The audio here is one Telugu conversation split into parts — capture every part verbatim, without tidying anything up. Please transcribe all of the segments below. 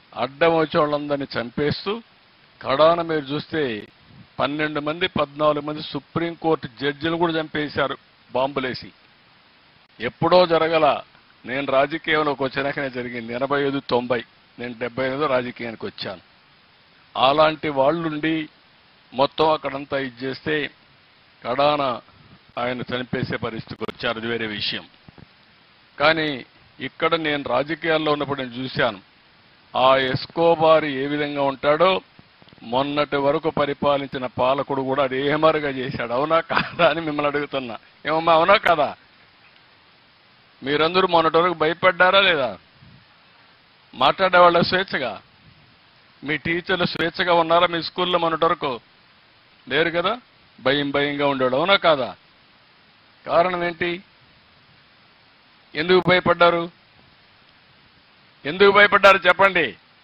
అడ్డం వచ్చే వాళ్ళందరినీ చంపేస్తూ కడాన మీరు చూస్తే పన్నెండు మంది పద్నాలుగు మంది సుప్రీంకోర్టు జడ్జిలు కూడా చంపేశారు బాంబులేసి. ఎప్పుడో జరగల, నేను రాజకీయంలోకి వచ్చినాకనే జరిగింది. ఎనభై ఐదు తొంభై నేను డెబ్బై ఐదులో రాజకీయానికి వచ్చాను. అలాంటి వాళ్ళుండి మొత్తం అక్కడంతా ఇది చేస్తే కడాన ఆయన చనిపేసే పరిస్థితికి వచ్చారు. అది వేరే విషయం. కానీ ఇక్కడ నేను రాజకీయాల్లో ఉన్నప్పుడు నేను చూశాను ఆ ఎస్కోబార్ ఏ విధంగా ఉంటాడో మొన్నటి వరకు పరిపాలించిన పాలకుడు కూడా అదే మరుగా చేశాడు. అవునా కాదా అని మిమ్మల్ని అడుగుతున్నా. ఏమమ్మా అవునా కాదా? మీరందరూ మొన్నటి వరకు భయపడ్డారా లేదా? మాట్లాడేవాళ్ళ స్వేచ్ఛగా, మీ టీచర్లు స్వేచ్ఛగా ఉన్నారా? మీ స్కూల్లో మొన్నటి వరకు లేరు కదా, భయం భయంగా ఉండేవాడు. అవునా కాదా? కారణం ఏంటి? ఎందుకు భయపడ్డారు? ఎందుకు భయపడ్డారు చెప్పండి?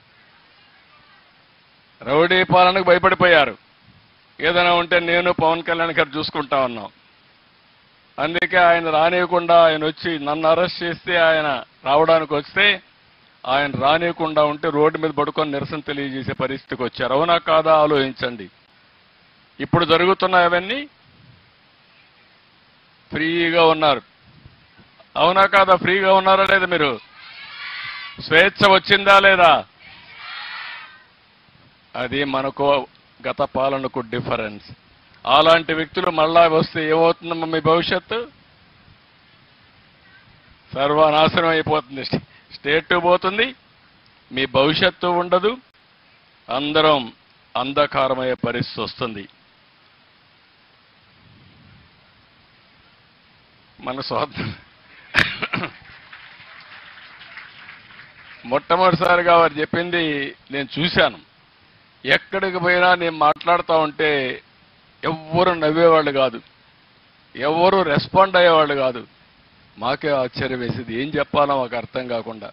రౌడీ పాలనకు భయపడిపోయారు. ఏదైనా ఉంటే నేను పవన్ కళ్యాణ్ గారు చూసుకుంటా ఉన్నాం. అందుకే ఆయన రానియకుండా ఆయన వచ్చి నన్ను అరెస్ట్ చేస్తే ఆయన రావడానికి వస్తే ఆయన రానియకుండా ఉంటే రోడ్డు మీద పడుకొని నిరసన తెలియజేసే పరిస్థితికి వచ్చారు. అవునా కాదా ఆలోచించండి. ఇప్పుడు జరుగుతున్నాయవన్నీ ఫ్రీగా ఉన్నారు. అవునా కాదా? ఫ్రీగా ఉన్నారా లేదా? మీరు స్వేచ్ఛ వచ్చిందా లేదా? అది మనకు గత పాలనకు డిఫరెన్స్. అలాంటి వ్యక్తులు మళ్ళా వస్తే ఏమవుతుందమ్మా? మీ భవిష్యత్తు సర్వనాశనం అయిపోతుంది. స్టేట్ పోతుంది, మీ భవిష్యత్తు ఉండదు, అందరం అంధకారమయ్యే పరిస్థితి వస్తుంది. మన స్వార్థం మొట్టమొదటిసారిగా వారు చెప్పింది నేను చూశాను. ఎక్కడికి పోయినా నేను మాట్లాడుతూ ఉంటే ఎవ్వరు నవ్వేవాళ్ళు కాదు, ఎవ్వరూ రెస్పాండ్ అయ్యేవాళ్ళు కాదు. మాకే ఆశ్చర్యం వేసేది, ఏం చెప్పాలో మాకు అర్థం కాకుండా.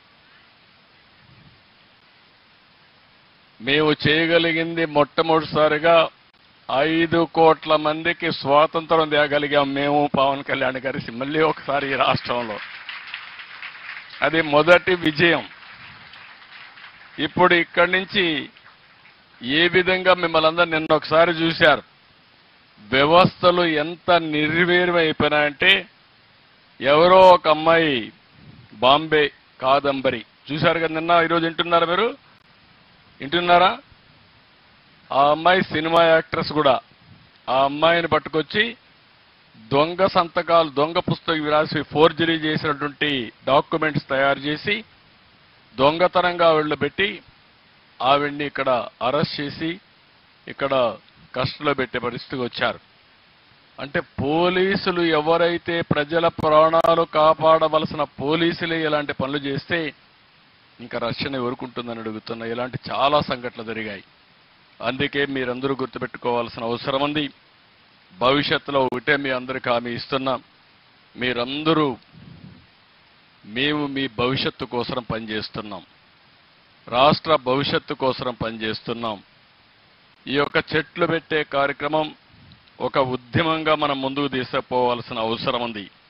మేము చేయగలిగింది మొట్టమొదటిసారిగా ఐదు కోట్ల మందికి స్వాతంత్రం తేగలిగాం మేము, పవన్ కళ్యాణ్ గారి మళ్ళీ ఒకసారి ఈ రాష్ట్రంలో. అది మొదటి విజయం. ఇప్పుడు ఇక్కడి నుంచి ఏ విధంగా మిమ్మల్ని అందరూ నిన్న ఒకసారి చూశారు, వ్యవస్థలు ఎంత నిర్వీర్యం అయిపోయినాయంటే, ఎవరో ఒక అమ్మాయి బాంబే కాదంబరి చూశారు కదా నిన్న. ఈరోజు వింటున్నారా మీరు? వింటున్నారా? ఆ అమ్మాయి సినిమా యాక్ట్రెస్ కూడా. ఆ అమ్మాయిని పట్టుకొచ్చి దొంగ సంతకాలు, దొంగ పుస్తకం రాసి ఫోర్జరీ చేసినటువంటి డాక్యుమెంట్స్ తయారు చేసి దొంగతనంగా ఆవిడలో పెట్టి ఆవిడ్ని ఇక్కడ అరెస్ట్ చేసి ఇక్కడ కస్టడీలో పెట్టే పరిస్థితికి వచ్చారు. అంటే పోలీసులు ఎవరైతే ప్రజల ప్రాణాలు కాపాడవలసిన పోలీసులే ఇలాంటి పనులు చేస్తే ఇంకా రక్షణ ఎవరుకుంటుందని అడుగుతున్నా. ఇలాంటి చాలా సంఘటనలు జరిగాయి. అందుకే మీరందరూ గుర్తుపెట్టుకోవాల్సిన అవసరం ఉంది. భవిష్యత్తులో ఒకటే మీ అందరికీ హామీ ఇస్తున్నాం, మీరందరూ మేము మీ భవిష్యత్తు కోసం పనిచేస్తున్నాం, రాష్ట్ర భవిష్యత్తు కోసం పనిచేస్తున్నాం. ఈ యొక్క చెట్లు పెట్టే కార్యక్రమం ఒక ఉద్యమంగా మనం ముందుకు తీసుకుపోవాల్సిన అవసరం ఉంది.